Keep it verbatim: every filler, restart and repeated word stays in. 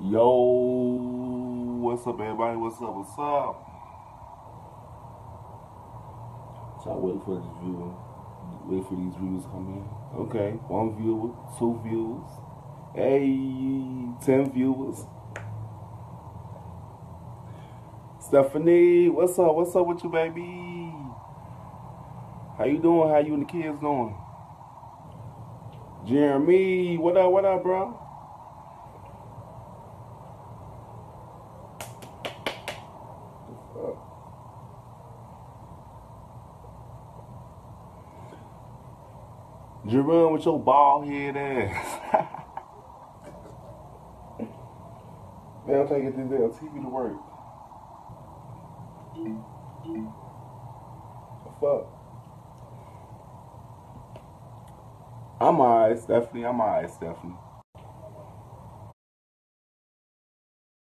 Yo, what's up, everybody? What's up? What's up? So I wait for this view. Wait for these views to come in. Okay, one viewer, two viewers, hey, ten viewers. Stephanie, what's up? What's up with you, baby? How you doing? How you and the kids doing? Jeremy, what up? What up, bro? Jerome with your bald head ass. Man, I'm trying to get this damn T V to work. Fuck. I'm alright, Stephanie. I'm alright, Stephanie.